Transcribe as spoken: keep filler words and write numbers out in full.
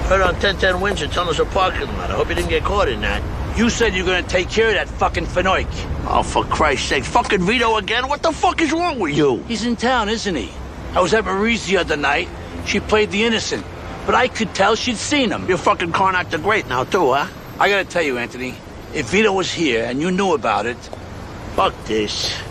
Right on ten ten Windsor, telling us a parking lot. I hope you didn't get caught in that. You said you were gonna take care of that fucking Finoik. Oh, for Christ's sake. Fucking Vito again? What the fuck is wrong with you? He's in town, isn't he? I was at Marie's the other night. She played the innocent. But I could tell she'd seen him. You're fucking Karnak the Great now, too, huh? I gotta tell you, Anthony, if Vito was here and you knew about it... Fuck this.